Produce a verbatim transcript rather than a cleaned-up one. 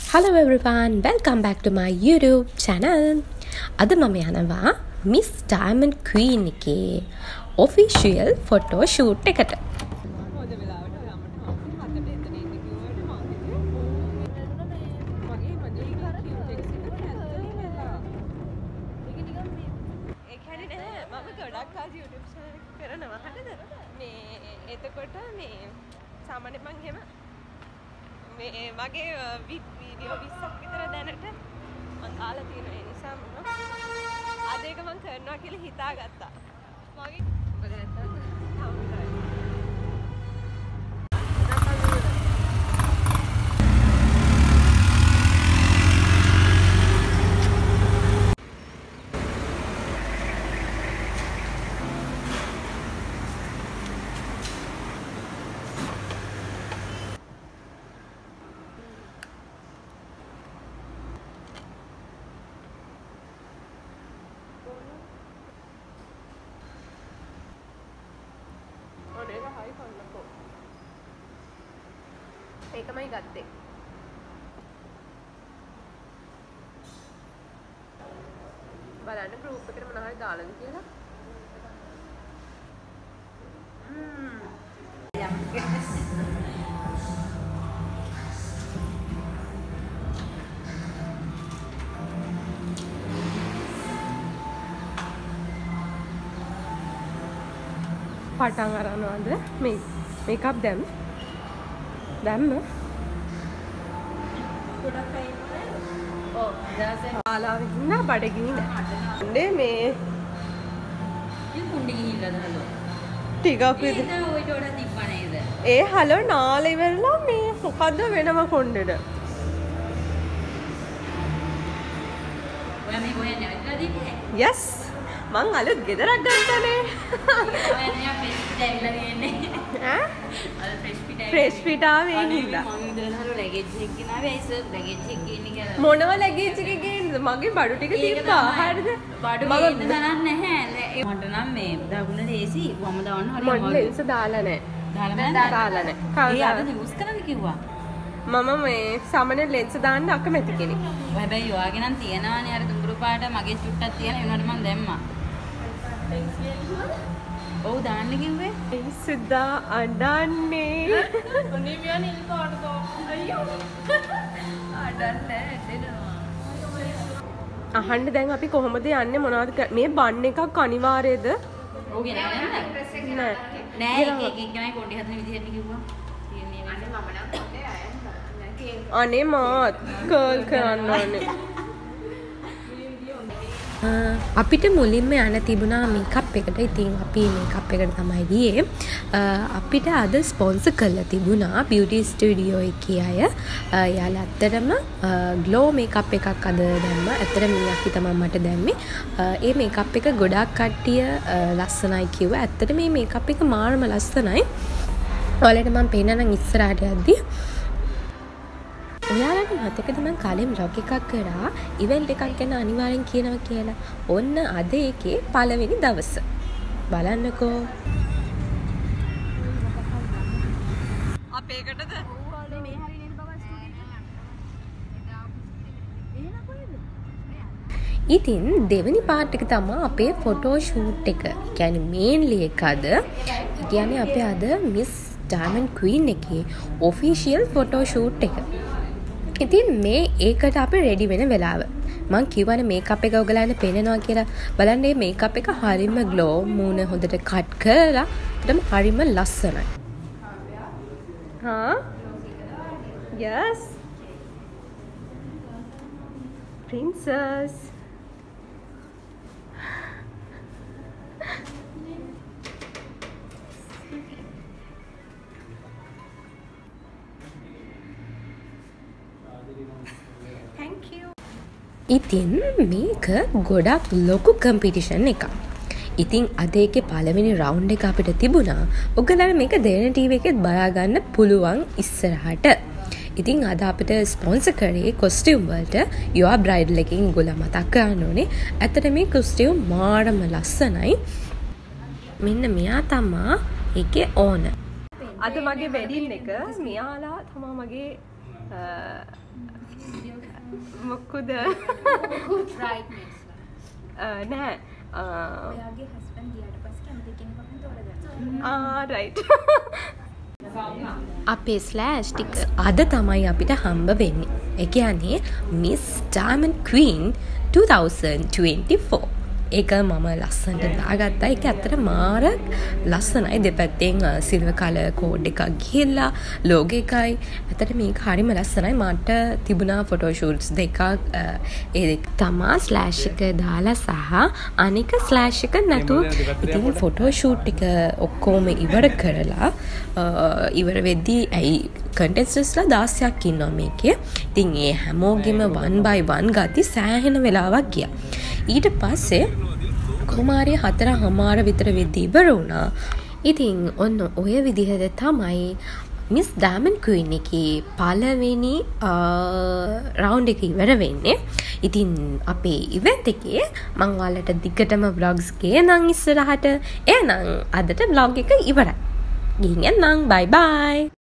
Hello everyone, welcome back to my YouTube channel. අද මම යනවා Miss Diamond Queen එකේ official photo shoot එකට. මේ මගේ වීඩියෝ විස්සක් විතර දැනට මම දාලා තියෙන ඒ නිසා මම අද එක මම කරනවා කියලා හිතාගත්තා. මගේ මොකද නැත්තම් ඒකමයි ගත්තේ. බලන්න ගෲප් එකට මොනවා හරි දාලාද කියලා. ම්ම්. පටන් අරනවාද මේ මේකප් දැම් දැම්ම ගොඩක් අය ඉන්නේ. ඔව් දාසේ ආලාවින්න බඩගිනි නෑ. මේ ඉතින් කුණ්ඩි ගිහිල්ලාද හලෝ. ටිකක් විතර. ඒක ඔයිට වඩා තිබ්බ නේද? ඒ හලෝ නාලේ ඉවරලා මේ මොකද්ද වෙනම කොණ්ඩෙද? ඔයා මේ කොහෙන්ද ඇවිල්ලා තිබ්බේ? yes. මං අලුත් ගෙදරක් ගන්නනේ. ඔයා නෑ ෆ්‍රෙෂ් පිට ඇවිල්ලා තියෙන්නේ. ඈ? අර ෆ්‍රෙෂ් පිට ෆ්‍රෙෂ් පිට ආවේ හින්දා. මම ඉඳලා හරි ලැගේජ් එක ගෙනාවේ. ඒ සර් ලැගේජ් එක ගේන්නේ කියලා. මොනව ලැගේජ් එක ගේන්නද? මගේ බඩු ටික තිබ්බා. හරිද? බඩු ගේන්න තරක් නැහැ. මට නම් මේ දකුණ ලේසි වම දාන්න හරි අමාරුයි. මම ලෙන්ස් දාලා නැහැ. දාලා නැහැ. දාලා නැහැ. ඒ අද යූස් කරන්න කිව්වා. මම මේ සාමාන්‍ය ලෙන්ස් දාන්න අකමැති කෙනෙක්. හැබැයි ඔයාගේ නම් තියනවානේ අර දුඹුරු පාට මගේ චුට්ටක් තියෙන ඒනට මම දැම්මා. ඔව් දාන්න කිව්වේ. සිද්ධා අඬන්නේ. ඔනිවියා නිල් පාට තෝ. අයියෝ. අඬන්නේ දෙනවා. අහන්න දැන් අපි කොහොමද යන්නේ මොනවද මේ බන් එකක් අනිවාර්යද? ඔව් ගෙනගන්න. නෑ. නෑ එක එක එකයි කොණ්ඩේ හදන විදිහට කිව්වා. තියන්නේ අනේ මම නම් කොණ්ඩේ අයන්න. අනේ මාත් කර්ල් කරන්න ඕනේ. අපිට මුලින්ම යන තිබුණා මේකප් එකට. ඉතින් අපි මේකප් එකට තමයි ගියේ. අපිට අද ස්පොන්සර් කරලා තිබුණා බියුටි ස්ටුඩියෝ එකේ අය. යාලා ඇත්තටම ග්ලෝ මේකප් එකක් අද දැම්මා. ඇත්තටම මීයක්කි තමයි මට දැම්මේ. ඒ මේකප් එක ගොඩාක් කට්ටිය ලස්සනයි කිව්වා. ඇත්තට මේ මේකප් එක මාරම ලස්සනයි. ඔයාලට මම පේනනම් ඉස්සරහට යද්දී ඔයාලට මතකද මම කලින් බ්ලොග් එකක් කරා ඉවෙන්ට් එකක් ගැන අනිවාර්යෙන් කියනවා කියලා. ඔන්න අද ඒකේ පළවෙනි දවස. බලන්නකෝ. අපේ එකටද? මේ හරි නේද බබා ස්ටුඩියෝ. ඉතින් දෙවෙනි පාර්ට් එක තමයි අපේ ෆොටෝ ෂූට් එක. කියන්නේ මේන්ලි එක අද. කියන්නේ අපේ අද Miss Diamond Queen එකේ official photo shoot එක. ඉතින් මේ ඒකට අපි රෙඩි වෙන වෙලාව. මං කියවනේ මේකප් එක ඔයගලන්ට පේනවා කියලා. බලන්න මේ මේකප් එක හරිම ග්ලෝ, මූණ හොඳට කට් කරලා ඒකම හරිම ලස්සනයි. හා? yes. princess. ඉතින් මේක ගොඩක් ලොකු කම්පිටිෂන් එකක්. ඉතින් අද ඒකේ පළවෙනි රවුන්ඩ් එක අපිට තිබුණා. ඔයගලන්ට මේක දෙන ටීවී එකෙත් බලා ගන්න පුළුවන් ඉස්සරහට. ඉතින් අද අපිට ස්පොන්සර් කරේ කොස්ටියුම් වලට යෝර් බ්‍රයිඩල් එකකින් ඒගොල්ලෝ මතක් කරන්න ඕනේ. ඇත්තට මේ කොස්ටියුම් මාරම ලස්සනයි. මෙන්න මෙයා තමා ඒකේ ඕනර්. අද මගේ වෙඩින් එක මෙයාලා තමා මගේ මොකද? බ්‍රයිට්නස්. නෑ. ඔයාගේ හස්බන්ඩ් ගියාට පස්සේ කැමති කෙනෙක් අපිට තෝරගන්න. ආ රයිට්. අපේ ස්ලෑෂ් ටික අද තමයි අපිට හම්බ වෙන්නේ. ඒ කියන්නේ Miss Diamond Queen twenty twenty-four. ඒක මම ලස්සනට දාගත්තා. ඒක ඇත්තට මාර ලස්සනයි. දෙපැත්තෙන් සිල්වර් කලර් කෝඩ් එකක් ගිහිල්ලා ලෝගෝ එකයි. ඇත්තට මේක හරිම ලස්සනයි. මට තිබුණා ෆොටෝ ෂූට්ස් දෙකක්. ඒ දෙක තමා ස්ලෑෂ් එක දාලා සහ අනික ස්ලෑෂ් එක නැතුව ඉතින් ෆොටෝ ෂූට් එක ඔක්කොම ඉවර කරලා ඉවර වෙද්දී ඇයි කන්ටෙස්ටර්ස්ලා දාසයක් ඉන්නවා මේකේ. ඉතින් ඒ හැමෝගෙම one by one ගති සෑහෙන වෙලාවක් ගියා. ඊට පස්සේ කුමාරිය හතර හමාර විතර වෙද්දී ඉවර වුණා. ඉතින් ඔන්න ඔය විදිහට තමයි Miss Diamond Queen එකේ පළවෙනි රවුන්ඩ් එක ඉවර වෙන්නේ. ඉතින් අපේ ඉවෙන්ට් එකේ මම ඔයාලට දිගටම vlogs ගේනම් ඉස්සරහට. එහෙනම් අදට vlog එක ඉවරයි. ගිහින් යන්නම්. bye bye.